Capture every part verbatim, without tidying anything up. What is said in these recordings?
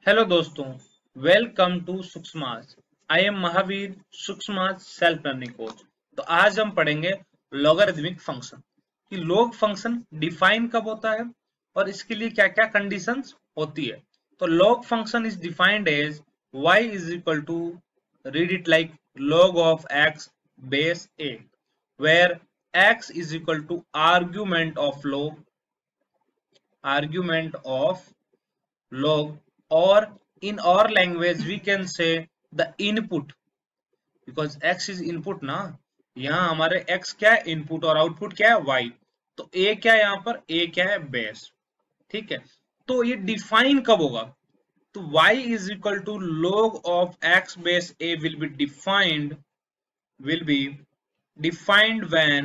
Hello दोस्तों, welcome to Sukshmas. I am Mahavir, Sukshmas self learning coach. तो आज हम पढ़ेंगे लॉगरिथमिक फंक्शन कि लॉग फंक्शन डिफाइन कब होता है और इसके लिए क्या क्या कंडीशंस होती है। तो log function is defined as y is equal to, read it like log of x base a, where x is equal to argument of log argument of log, or in our language we can say the input, because x is input ना। यहाँ हमारे x क्या है, input, और output क्या है, y। तो a क्या है, यहाँ पर a क्या है, बेस। ठीक है, तो ये डिफाइन कब होगा? तो y is equal to log of x base a will be defined will be defined when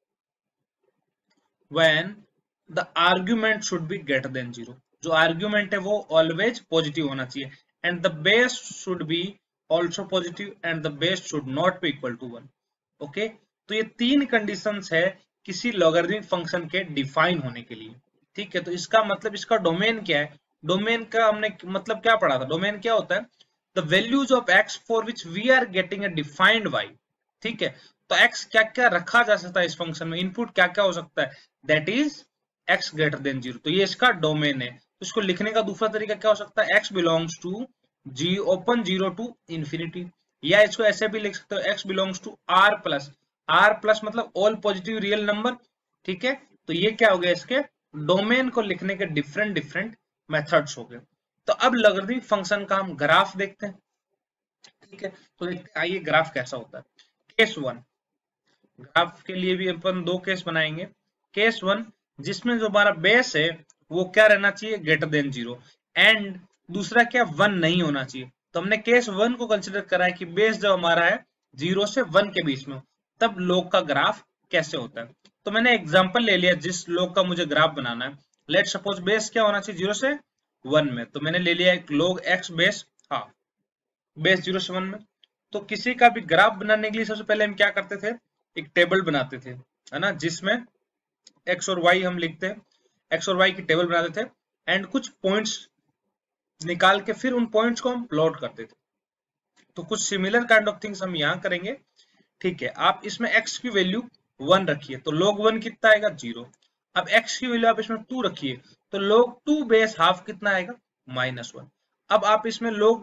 when the argument should be greater than zero। जो आर्ग्यूमेंट है वो ऑलवेज पॉजिटिव होना चाहिए, and the base should be also positive, and the base should not be equal to one. Okay, तो ये तीन conditions है किसी लॉगरिथमिक फंक्शन के डिफाइन होने के लिए। ठीक है, तो इसका मतलब, इसका डोमेन क्या है? डोमेन का हमने मतलब क्या पढ़ा था? डोमेन क्या होता है? The values of x for which we are getting a defined y. ठीक है, तो एक्स क्या क्या रखा जा सकता है इस फंक्शन में, इनपुट क्या क्या हो सकता है, that is x greater than zero. तो ये इसका डोमेन है। तो इसको लिखने का दूसरा तरीका क्या हो सकता है? एक्स बिलोंग्स टू जी ओपन जीरो टू इंफिनिटी, या इसको ऐसे भी लिख सकते हो, x belongs to R plus. R plus मतलब ऑल पॉजिटिव रियल नंबर। ठीक है, तो ये क्या हो गया, इसके डोमेन को लिखने के डिफरेंट डिफरेंट मेथड्स हो गए। तो अब लॉगरिथमिक फंक्शन का हम ग्राफ देखते हैं। ठीक है, तो आइए ग्राफ कैसा होता है। केस वन, ग्राफ के लिए भी अपन दो केस बनाएंगे। केस वन, जिसमें जो हमारा बेस है वो क्या रहना चाहिए, ग्रेटर देन जीरो, एंड दूसरा क्या, वन नहीं होना चाहिए। तो हमने केस वन को कंसिडर करा है कि बेस जब हमारा है जीरो से वन के बीच में, तब लोग का ग्राफ कैसे होता है। तो मैंने एग्जांपल ले लिया जिस लोग का मुझे ग्राफ बनाना है। लेट सपोज बेस क्या होना चाहिए, जीरो से वन में, तो मैंने ले लिया एक log x base half, base zero से वन में। तो किसी का भी ग्राफ बनाने के लिए सबसे पहले हम क्या करते थे, एक टेबल बनाते थे, है ना, जिसमें एक्स और वाई हम लिखते हैं, एक्स और वाई की टेबल बनाते थे, एंड कुछ पॉइंट्स निकाल के फिर उन पॉइंट्स को हम प्लॉट करते थे। तो कुछ सिमिलर काइंड ऑफ थिंग्स हम यहाँ करेंगे। ठीक है, आप इसमें x की वैल्यू वन रखिए तो log वन कितना आएगा, जीरो। अब x की वैल्यू आप इसमें टू रखिए तो log टू बेस हाफ कितना आएगा, माइनस वन। अब आप इसमें log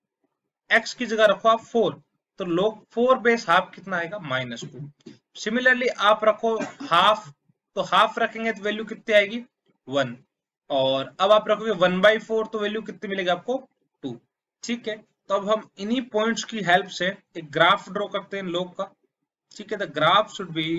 x की जगह रखो आप फोर, तो log फोर बेस हाफ कितना आएगा, माइनस टू। सिमिलरली आप रखो हाफ, तो हाफ रखेंगे तो वैल्यू कितनी आएगी, वन। और अब आप रखोगे वन बाई फोर तो वैल्यू कितनी मिलेगी आपको, टू। ठीक है, तो अब हम इन्हीं पॉइंट्स की हेल्प से एक ग्राफ ड्रॉ करते हैं लोग का। ठीक है, the graph should be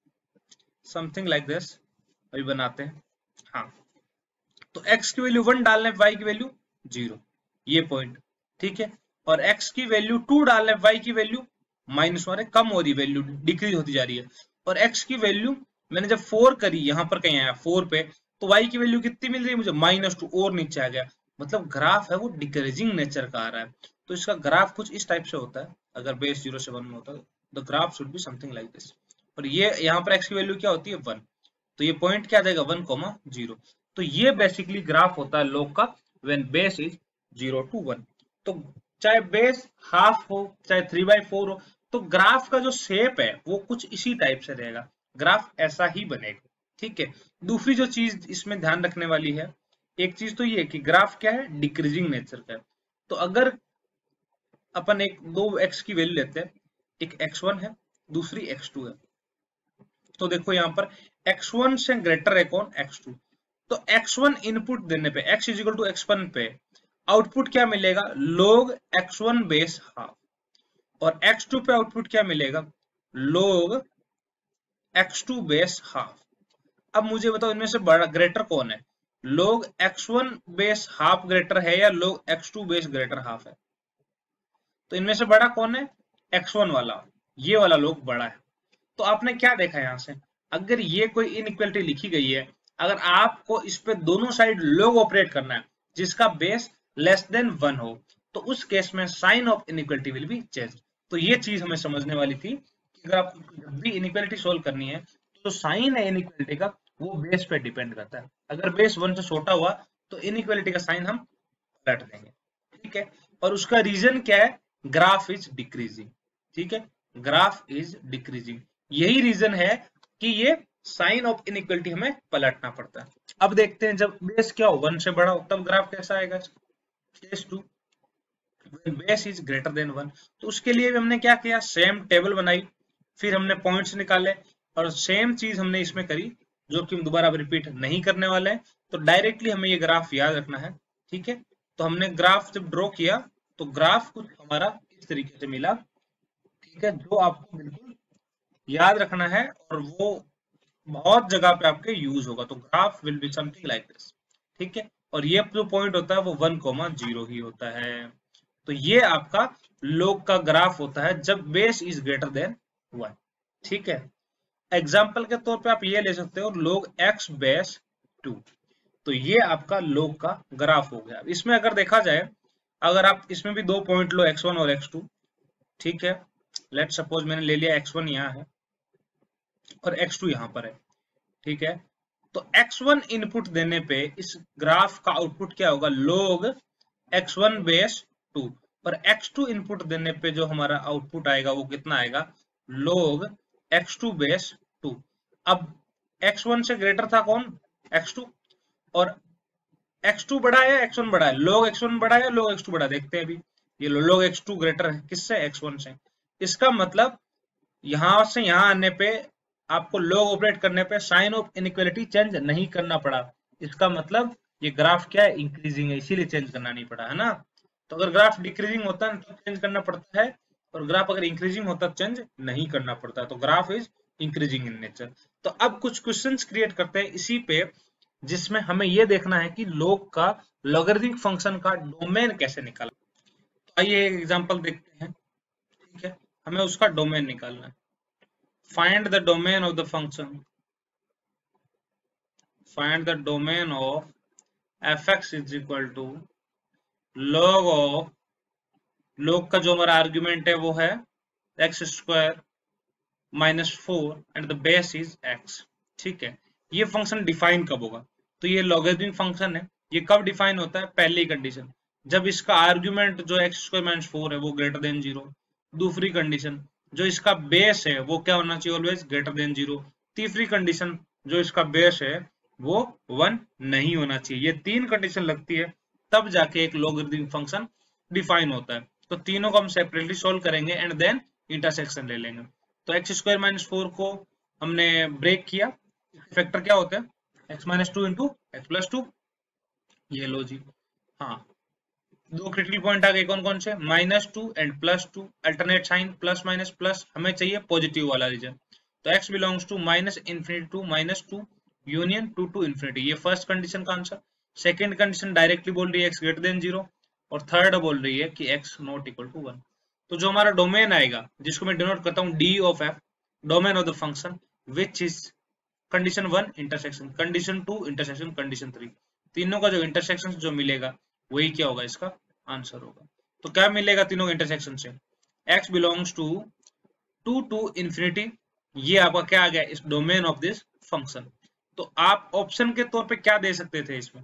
something like this. अभी बनाते हैं। हाँ, तो x की वैल्यू वन डालने पे y की वैल्यू जीरो, ये पॉइंट। ठीक है, और x की वैल्यू टू डालने पे y की वैल्यू माइनस वन है, कम हो रही, वैल्यू डिक्रीज होती जा रही है। और x की वैल्यू मैंने जब फोर करी, यहाँ पर कहीं आया फोर पे, तो y की वैल्यू कितनी मिल रही है मुझे, माइनस टू, और नीचे आ गया। मतलब ग्राफ है वो डिक्रीजिंग नेचर का आ रहा है। तो इसका ग्राफ कुछ इस टाइप से होता है, अगर बेस जीरो से वन में होता है, the graph should be something like this. और ये यहाँ पर x की वैल्यू क्या होती है, वन। तो ये पॉइंट क्या आ जाएगा, वन कोमा जीरो। तो ये बेसिकली ग्राफ होता है लोग का when base is zero to one. तो चाहे बेस हाफ हो चाहे थ्री बाई फोर हो, तो ग्राफ का जो शेप है वो कुछ इसी टाइप से रहेगा, ग्राफ ऐसा ही बनेगा। ठीक है, दूसरी जो चीज इसमें ध्यान रखने वाली है, एक चीज तो ये है कि ग्राफ क्या है, डिक्रीजिंग नेचर का है। तो अगर अपन एक दो एक्स की वैल्यू लेते हैं, एक एक्स वन है, दूसरी एक्स टू है, तो देखो यहाँ पर एक्स वन से ग्रेटर है कौन, एक्स टू। तो एक्स वन इनपुट देने पे, x is equal to x one पे आउटपुट क्या मिलेगा, log x one base half. और एक्स टू पे आउटपुट क्या मिलेगा, log x two base half. अब मुझे बताओ इनमें से बड़ा ग्रेटर कौन है, log x one base half greater है या log x two base greater half है? तो इनमें से बड़ा कौन है, एक्स वन वाला, ये वाला log बड़ा है। तो आपने क्या देखा यहाँ से, अगर ये कोई इनइक्वालिटी लिखी गई है, अगर आपको इस पे दोनों साइड log ऑपरेट करना है जिसका बेस लेस देन वन हो, तो उस केस में sign of inequality will be change. तो ये चीज हमें समझने वाली थी कि अगर आपको जब भी इनइक्वालिटी सोल्व करनी है तो साइन है इनइक्वालिटी का वो बेस पे डिपेंड करता है। अगर बेस वन से छोटा हुआ तो इनइक्वालिटी का साइन हम पलट देंगे। ठीक है, और उसका रीजन क्या है, ग्राफ इज डिक्रीजिंग, ठीक है, ग्राफ इज डिक्रीजिंग, यही रीजन है कि ये साइन ऑफ इनइक्वलिटी हमें पलटना पड़ता है। अब देखते हैं जब बेस क्या हो, वन से बड़ा हो तब ग्राफ कैसा आएगा, case two when base is greater than one. तो उसके लिए भी हमने क्या किया, सेम टेबल बनाई, फिर हमने पॉइंट्स निकाले और सेम चीज हमने इसमें करी, जो कि हम दोबारा रिपीट नहीं करने वाले हैं। तो डायरेक्टली हमें ये ग्राफ याद रखना है, ठीक है। तो हमने ग्राफ जब ड्रॉ किया तो ग्राफ कुछ हमारा इस तरीके से मिला, ठीक है, जो आपको बिल्कुल याद रखना है और वो बहुत जगह पे आपके यूज होगा। तो graph will be something like this, ठीक है, और ये जो पॉइंट होता है वो वन कोमा जीरो ही होता है। तो ये आपका लोग का ग्राफ होता है जब base is greater than one, ठीक है। एग्जाम्पल के तौर पे आप ये ले सकते हो लोग एक्स बेस टू, तो ये आपका लोग का ग्राफ हो गया। इसमें अगर देखा जाए, अगर आप इसमें भी दो पॉइंट लो एक्स वन और एक्स टू, ठीक है, लेट सपोज मैंने ले लिया एक्स वन यहाँ है और एक्स टू यहाँ पर है, ठीक है। तो एक्स वन इनपुट देने पे इस ग्राफ का आउटपुट क्या होगा, log x one base two, पर एक्स टू इनपुट देने पे जो हमारा आउटपुट आएगा वो कितना आएगा, log x two base two. अब एक्स वन से ग्रेटर था कौन, एक्स टू, और एक्स टू बड़ा है एक्स वन बड़ा है, लोग एक्स वन बड़ा है लोग एक्स टू बड़ा, देखते हैं अभी। ये लोग एक्स टू ग्रेटर है किससे, एक्स वन से। इसका मतलब यहां से यहां आने पे आपको लोग ऑपरेट करने पे साइन ऑफ इनइक्वालिटी चेंज नहीं करना पड़ा। इसका मतलब ये ग्राफ क्या है, इंक्रीजिंग है, इसीलिए चेंज करना नहीं पड़ा, है ना। तो अगर ग्राफ डिक्रीजिंग होता है तो चेंज करना पड़ता है, और ग्राफ अगर इंक्रीजिंग होता है चेंज नहीं करना पड़ता। तो graph is increasing in nature. तो अब कुछ क्वेश्चंस क्रिएट करते हैं इसी पे, जिसमें हमें यह देखना है कि लोग का लॉगरिथमिक फंक्शन का डोमेन कैसे निकाला। तो आइए एग्जांपल देखते हैं, ठीक है, हमें उसका डोमेन निकालना है। Find the domain of the function, find the domain of f x is equal to log of, log का जो हमारा आर्ग्यूमेंट है वो है x square minus four and the base is x, ठीक है। ये फंक्शन डिफाइन कब होगा, तो ये लॉगरिथमिक फंक्शन है, ये कब डिफाइन होता है, पहली कंडीशन जब इसका आर्ग्यूमेंट जो एक्स स्क्वायर माइनस फोर है वो ग्रेटर देन जीरो। दूसरी कंडीशन जो इसका बेस है वो क्या होना चाहिए, ऑलवेज ग्रेटर देन जीरो। तीसरी कंडीशन जो इसका बेस है वो वन नहीं होना चाहिए। ये तीन कंडीशन लगती है तब जाके एक लॉगरिथमिक फंक्शन डिफाइन होता है। तो तीनों को हम सेपरेटली सॉल्व करेंगे एंड देन इंटरसेक्शन ले लेंगे। तो एक्स स्क्वायर माइनस फोर को हमने ब्रेक किया, फैक्टर क्या होता है, x minus two into x plus two, ये लो जी। हाँ, दो क्रिटिकल पॉइंट आ गए, कौन कौन से, minus two and plus two, alternate sign, plus minus plus, हमें चाहिए पॉजिटिव वाला रीजन। तो x belongs to minus infinity to minus two union two to infinity, ये फर्स्ट कंडीशन का आंसर। सेकेंड कंडीशन डायरेक्टली बोल रही है एक्स ग्रेटर देन जीरो, और थर्ड बोल रही है कि x not equal to one. तो जो हमारा डोमेन आएगा, जिसको मैं डिनोट करता हूँ D of f, domain of the function which is condition one intersection, condition two intersection, condition three, तीनों का जो इंटरसेक्शन जो मिलेगा वही क्या होगा, इसका आंसर होगा। तो क्या मिलेगा तीनों इंटरसेक्शन से, x belongs to two to infinity, ये आपका क्या आ गया इस डोमेन ऑफ दिस फंक्शन। तो आप ऑप्शन के तौर पे क्या दे सकते थे इसमें,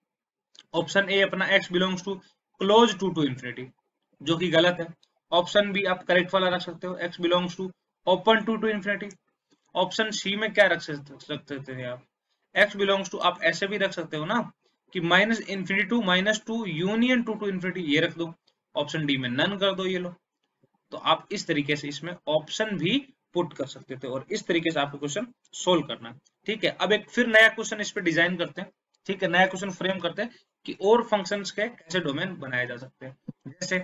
ऑप्शन ए अपना x belongs to close two to infinity, जो कि गलत है। ऑप्शन बी आप करेक्ट वाला रख सकते हो, x belongs to open two to infinity. Option C में क्या रख सकते थे आप, x बिलोंग्स टू, आप ऐसे भी रख सकते हो ना कि minus infinity to minus two union two to infinity, ये रख दो। ऑप्शन डी में नन कर दो, ये लो। तो आप इस तरीके से इसमें ऑप्शन भी पुट कर सकते थे, और इस तरीके से आपको क्वेश्चन सोल्व करना है, ठीक है। अब एक फिर नया क्वेश्चन इस पे डिजाइन करते हैं, ठीक है, नया क्वेश्चन फ्रेम करते हैं कि और फंक्शंस के कैसे डोमेन बनाए जा सकते हैं। जैसे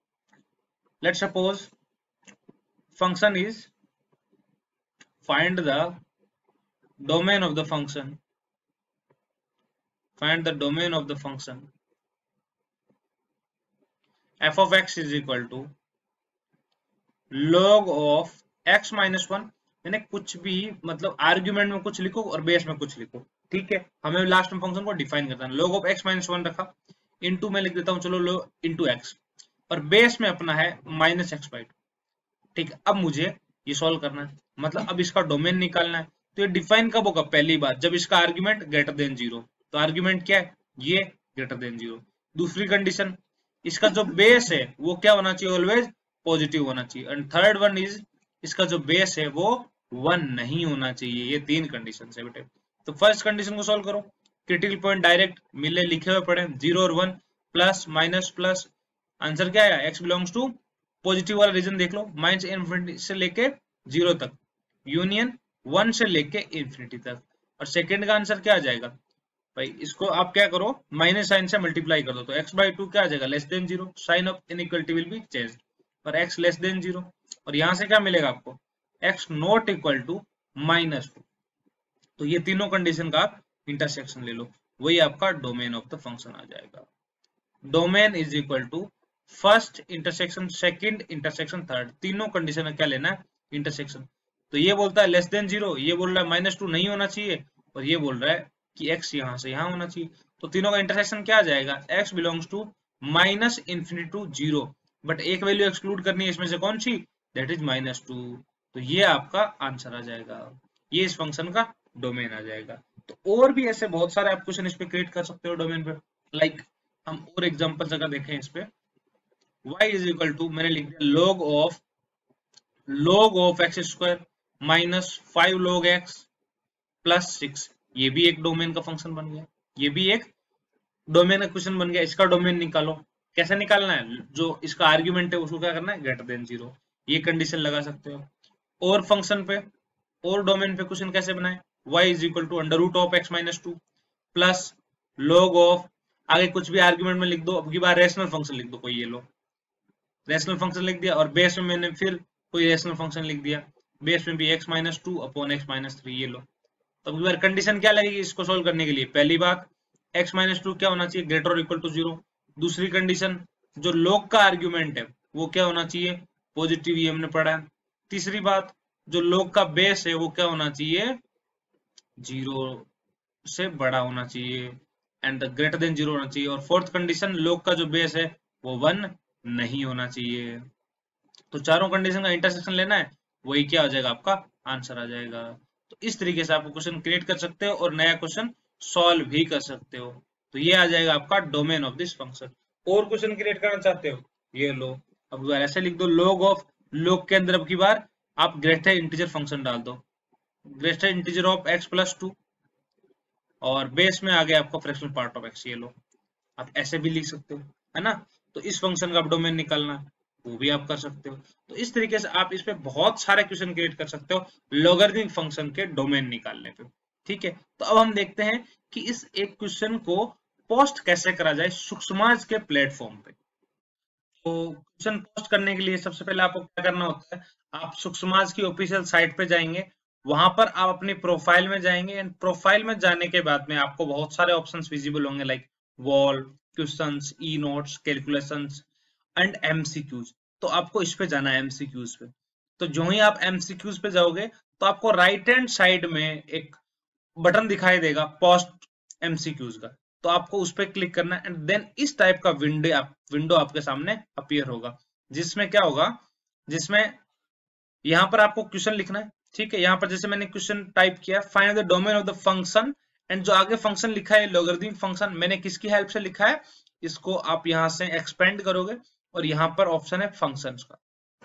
let's suppose function is find the domain of the function, find the domain of the function f of x is equal to log of x minus one, मैंने कुछ भी मतलब आर्ग्यूमेंट में कुछ लिखो और बेस में कुछ लिखो, ठीक है। हमें लास्ट में फंक्शन को डिफाइन करना है। log of x minus one रखा, इनटू में लिख देता हूँ, चलो लो इनटू x, और बेस में अपना है माइनस एक्स बाई टू, ठीक है। अब मुझे ये सॉल्व करना है, मतलब अब इसका डोमेन निकालना है। तो ये डिफाइन कब होगा, पहली बात जब इसका आर्ग्यूमेंट ग्रेटर देन जीरो। तो आर्ग्यूमेंट क्या है, ये ग्रेटर देन जीरो। दूसरी कंडीशन इसका जो बेस है वो क्या होना चाहिए, ऑलवेज पॉजिटिव होना चाहिए। एंड थर्ड वन इज इसका जो बेस है वो वन नहीं होना चाहिए। ये तीन कंडीशन है बेटे। तो फर्स्ट कंडीशन को सॉल्व करो, क्रिटिकल पॉइंट डायरेक्ट मिले लिखे हुए पड़े, जीरो और one, plus minus plus, answer क्या आया, एक्स बिलोंग्स टू पॉजिटिव वाला रीजन देख लो, माइनस इन्फिनिटी से लेके जीरो तक, यूनियन वन से लेके इन्फिनिटी तक। और सेकंड का आंसर क्या आ जाएगा भाई, इसको आप क्या करो, माइनस साइन से मल्टीप्लाई कर दो, तो x बाई टू क्या आ जाएगा, less than zero, sign of inequality will be changed, और x लेस देन जीरो। और यहां से क्या मिलेगा आपको, x not equal to minus two. तो ये तीनों कंडीशन का आप इंटरसेक्शन ले लो, वही आपका डोमेन ऑफ द फंक्शन आ जाएगा। Domain is equal to first intersection, second intersection, third, तीनों कंडीशन में क्या लेना है, इंटरसेक्शन। तो ये बोलता है लेस देन जीरो, ये बोल रहा है माइनस टू नहीं होना चाहिए, और ये बोल रहा है कि x यहां से यहां होना चाहिए। तो तीनों का इंटरसेक्शन क्या आ जाएगा, x belongs to minus infinity to zero, but एक वैल्यू एक्सक्लूड करनी है, इसमें से कौन सी, दैट इज माइनस टू। तो ये आपका आंसर आ जाएगा, ये इस फंक्शन का डोमेन आ जाएगा। तो और भी ऐसे बहुत सारे आप क्वेश्चन इस पे क्रिएट कर सकते हो डोमेन पे। लाइक like, हम और एग्जांपल जगह देखें इस पे, y इज इक्वल टू, मैंने लिख दिया log of log of x square minus five log x plus six, ये भी एक डोमेन का फंक्शन बन गया, ये भी एक डोमेन का क्वेश्चन बन गया। इसका डोमेन निकालो, कैसे निकालना है, जो इसका आर्ग्यूमेंट है उसको क्या करना है, ग्रेटर देन जीरो, ये कंडीशन लगा सकते हो। और फंक्शन पे और डोमेन पे क्वेश्चन कैसे बनाए, y is equal to under root of x minus two plus log of, आगे कुछ भी आर्ग्यूमेंट में लिख दो, अब की बार रेशनल फंक्शन लिख दो कोई, ये लो रेशनल फंक्शन लिख दिया, और बेस में मैंने फिर कोई रेशनल फंक्शन लिख दिया, बेस में भी x minus two upon x minus three, ये लो। तो अब की बार कंडीशन क्या लगेगी इसको सोल्व करने के लिए, पहली बात x माइनस टू क्या होना चाहिए, ग्रेटर और इक्वल टू जीरो। दूसरी कंडीशन, जो log का आर्ग्यूमेंट है वो क्या होना चाहिए, पॉजिटिव, ये हमने पढ़ा है। तीसरी बात, जो log का बेस है वो क्या होना चाहिए, जीरो से बड़ा होना चाहिए, एंड ग्रेटर देन जीरो होना चाहिए। और फोर्थ कंडीशन, log का जो बेस है वो वन नहीं होना चाहिए। तो चारों कंडीशन का इंटरसेक्शन लेना है, वही क्या हो जाएगा, आपका आंसर आ जाएगा। तो इस तरीके से आप क्वेश्चन क्रिएट कर सकते हो और नया क्वेश्चन सॉल्व भी कर सकते हो। तो ये आ जाएगा आपका डोमेन ऑफ दिस फंक्शन। और क्वेश्चन क्रिएट करना चाहते हो, ये लो, अब ऐसे लिख दो, log ऑफ, log के अंदर अब की बार आप ग्रेटर इंटीजर फंक्शन डाल दो, greater integer of x plus two, और बेस में आ गया आपका फ्रैक्शनल पार्ट ऑफ x, ये लो। आप ऐसे भी लिख सकते हो, है ना। तो इस फंक्शन का आप डोमेन निकालना वो भी आप कर सकते हो। तो इस तरीके से आप इस पे बहुत सारे क्वेश्चन क्रिएट कर सकते हो लॉगरिथमिक फंक्शन के डोमेन निकालने पे, ठीक है। तो अब हम देखते हैं कि इस एक क्वेश्चन को पोस्ट कैसे करा जाए सूक्ष्माज के प्लेटफॉर्म पे। तो क्वेश्चन पोस्ट करने के लिए सबसे पहले आपको क्या करना होता है, आप सूक्ष्माज की ऑफिशियल साइट पे जाएंगे, वहां पर आप अपनी प्रोफाइल में जाएंगे, एंड प्रोफाइल में जाने के बाद में आपको बहुत सारे ऑप्शंस विजिबल होंगे, like wall, questions, e notes, calculations and MCQs. तो आपको इस पे जाना है, एमसीक्यूज पे। तो जो ही आप एमसीक्यूज पे जाओगे तो आपको राइट हैंड साइड में एक बटन दिखाई देगा पोस्ट एमसीक्यूज का, तो आपको उस पर क्लिक करना है, एंड देन इस टाइप का विंडो आप विंडो आपके सामने अपीयर होगा, जिसमें क्या होगा, जिसमें यहाँ पर आपको क्वेश्चन लिखना है, ठीक है। यहाँ पर जैसे मैंने क्वेश्चन टाइप किया, find the domain of the function, and जो आगे फंक्शन लिखा है लॉगरिथमिक फंक्शन, मैंने किसकी हेल्प से लिखा है, इसको आप यहाँ से एक्सपेंड करोगे, और यहाँ पर ऑप्शन है फंक्शंस का,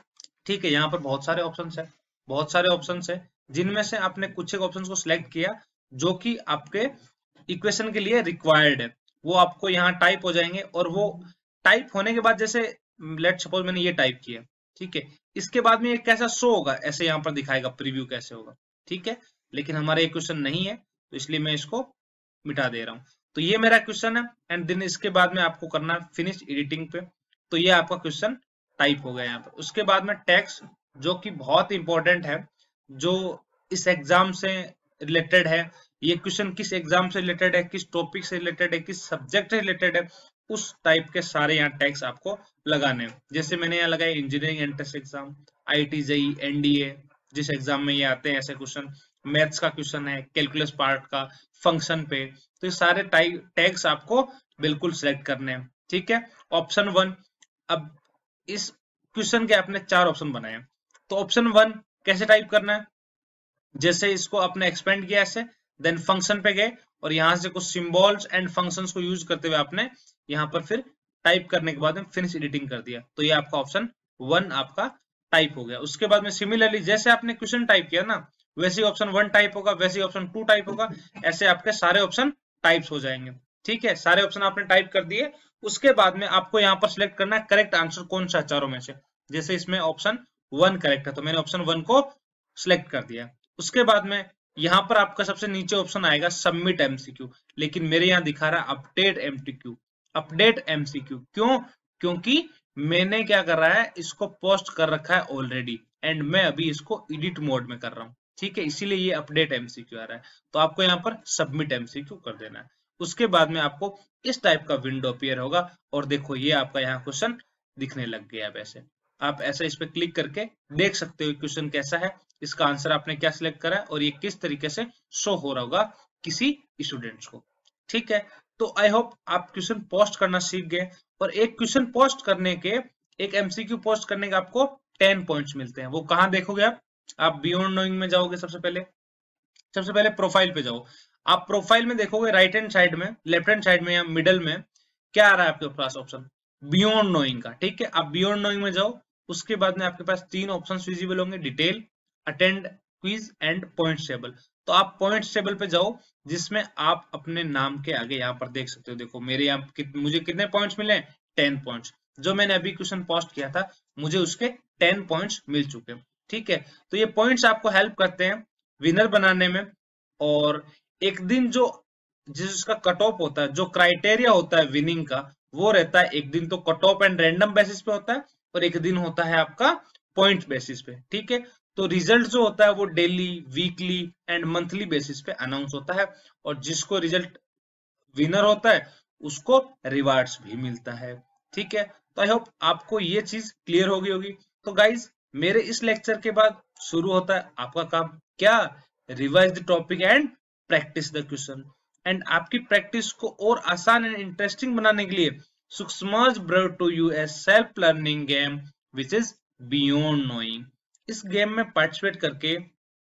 ठीक है। यहाँ पर बहुत सारे ऑप्शंस है, बहुत सारे ऑप्शंस है, जिनमें से आपने कुछ एक ऑप्शंस को सिलेक्ट किया जो कि आपके इक्वेशन के लिए रिक्वायर्ड है, वो आपको यहाँ टाइप हो जाएंगे। और वो टाइप होने के बाद, जैसे लेट सपोज मैंने ये टाइप किया, ठीक है, इसके बाद में ये कैसा शो होगा, ऐसे यहाँ पर दिखाएगा प्रीव्यू कैसे होगा, ठीक है। लेकिन हमारा ये क्वेश्चन नहीं है, तो इसलिए मैं इसको मिटा दे रहा हूँ। तो ये मेरा क्वेश्चन है, एंड देन इसके बाद में आपको करना है फिनिश एडिटिंग पे। तो ये आपका क्वेश्चन टाइप हो गया यहाँ पर। उसके बाद में टेक्स्ट, जो कि बहुत इंपॉर्टेंट है, जो इस एग्जाम से रिलेटेड है, ये क्वेश्चन किस एग्जाम से रिलेटेड है, किस टॉपिक से रिलेटेड है, किस सब्जेक्ट से रिलेटेड है, उस टाइप के सारे यहाँ टैग्स आपको लगाने हैं। जैसे मैंने यहाँ लगाया engineering entrance exam, IIT JEE, NDA, जिस एग्जाम में ये आते हैं ऐसे क्वेश्चन, मैथ्स का क्वेश्चन है, कैलकुलस पार्ट का, फंक्शन पे, तो ये सारे टैग्स आपको बिल्कुल सिलेक्ट करने हैं, ठीक है। ऑप्शन वन, अब इस क्वेश्चन के आपने चार ऑप्शन बनाए हैं, तो ऑप्शन वन कैसे टाइप करना है, जैसे इसको आपने एक्सपेंड किया ऐसे, देन फंक्शन पे गए, और यहां से कुछ सिंबल्स एंड फंक्शंस को यूज करते हुए आपने यहाँ पर फिर टाइप करने के बाद में फिनिश एडिटिंग कर दिया, तो ये आपका ऑप्शन वन आपका टाइप हो गया। उसके बाद में सिमिलरली जैसे आपने क्वेश्चन टाइप किया ना, वैसे ही ऑप्शन वन टाइप होगा, वैसे ही ऑप्शन टू टाइप होगा, ऐसे आपके सारे ऑप्शन टाइप्स हो जाएंगे। ठीक है, सारे ऑप्शन आपने टाइप कर दिए। उसके बाद में आपको यहाँ पर सिलेक्ट करना है करेक्ट आंसर कौन सा चारों में से। जैसे इसमें ऑप्शन वन करेक्ट है, तो मैंने ऑप्शन वन को सिलेक्ट कर दिया। उसके बाद में यहाँ पर आपका सबसे नीचे ऑप्शन आएगा सबमिट एमसीक्यू, लेकिन मेरे यहाँ दिखा रहा है अपडेट एमसीक्यू। अपडेट एमसीक्यू क्यों? क्योंकि मैंने क्या कर रहा है, इसको पोस्ट कर रखा है ऑलरेडी, एंड मैं अभी इसको एडिट मोड में कर रहा हूँ। ठीक है, इसीलिए ये अपडेट एमसीक्यू आ रहा है। तो आपको यहाँ पर सबमिट एमसीक्यू कर देना है। उसके बाद में आपको इस टाइप का विंडो अपीयर होगा, और देखो ये आपका यहाँ क्वेश्चन दिखने लग गया है। वैसे आप ऐसा इस पे क्लिक करके देख सकते हो क्वेश्चन कैसा है, इसका आंसर आपने क्या सिलेक्ट करा है, और ये किस तरीके से शो हो रहा होगा किसी स्टूडेंट्स को। ठीक है, तो आई होप आप क्वेश्चन पोस्ट करना सीख गए। और एक क्वेश्चन पोस्ट करने के, एक एमसीक्यू पोस्ट करने के आपको टेन पॉइंट्स मिलते हैं। वो कहां देखोगे आप? आप बियॉन्ड नोइंग में जाओगे, सबसे पहले सबसे पहले प्रोफाइल पे जाओ। आप प्रोफाइल में देखोगे राइट हैंड साइड में, लेफ्ट हैंड साइड में या मिडल में क्या आ रहा है आपके पास ऑप्शन? बियॉन्ड नोइंग का। ठीक है, आप बियॉन्ड नोइंग में जाओ। उसके बाद में आपके पास तीन ऑप्शंस विजिबल होंगे, detail, attend quiz and points table. तो आप पॉइंट्स टेबल पे जाओ, जिसमें आप अपने नाम के आगे यहाँ पर देख सकते हो। देखो मेरे यहाँ कित, मुझे कितने पॉइंट्स मिले? Ten points. जो मैंने अभी क्वेश्चन पोस्ट किया था, मुझे उसके टेन पॉइंट्स मिल चुके हैं। ठीक है, तो ये पॉइंट्स आपको हेल्प करते हैं विनर बनाने में। और एक दिन जो जिसका कट ऑफ होता है, जो क्राइटेरिया होता है विनिंग का, वो रहता है एक दिन तो cut off and random basis पे होता है, और एक दिन होता है आपका पॉइंट बेसिस पे। ठीक है, तो रिजल्ट जो होता है वो daily, weekly and monthly basis पे अनाउंस होता है, और जिसको रिजल्ट विनर होता है उसको रिवार्ड्स भी मिलता है। ठीक है, तो आई होप आपको ये चीज क्लियर हो गई होगी। तो गाइज, मेरे इस लेक्चर के बाद शुरू होता है आपका काम, क्या? Revise the topic and practice the question. And आपकी प्रैक्टिस को और आसान एंड इंटरेस्टिंग बनाने के लिए सुक्ष्माज brought to you a self learning game which is beyond knowing. इस गेम में पार्टिसिपेट करके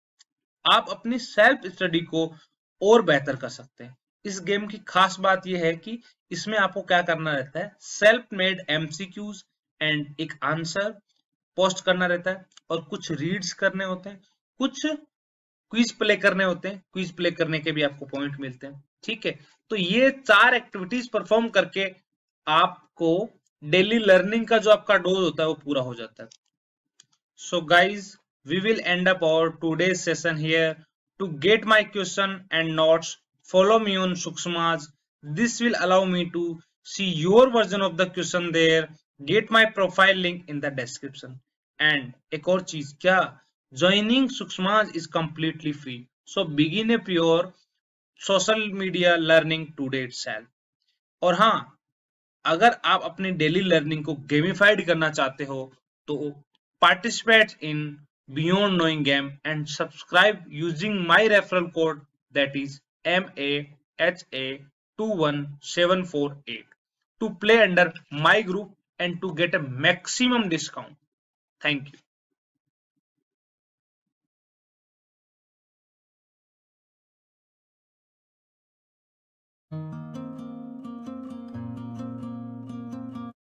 आप अपनी सेल्फ स्टडी को और बेहतर कर सकते हैं। इस गेम की खास बात यह है कि इसमें आपको क्या करना रहता है, सेल्फ मेड एमसीक्यूज एंड एक आंसर पोस्ट करना रहता है, और कुछ रीड्स करने होते हैं, कुछ क्विज प्ले करने होते हैं। क्विज प्ले करने के भी आपको पॉइंट मिलते हैं। ठीक है, तो ये चार एक्टिविटीज परफॉर्म करके आपको डेली लर्निंग का जो आपका डोज होता है वो पूरा हो जाता है। So guys, we will end up our today's session here. To get my question and notes, follow me on Sukshmaj. This will allow me to see your version of the question there. Get my profile link in the description. And एक और चीज क्या, joining Sukshmaj is completely free. So begin a pure social media learning today itself. और हाँ, अगर आप अपनी daily learning को गेमिफाइड करना चाहते हो, तो participate in Beyond Knowing game and subscribe using my referral code, that is M A H A two one seven four eight, to play under my group and to get a maximum discount. Thank you.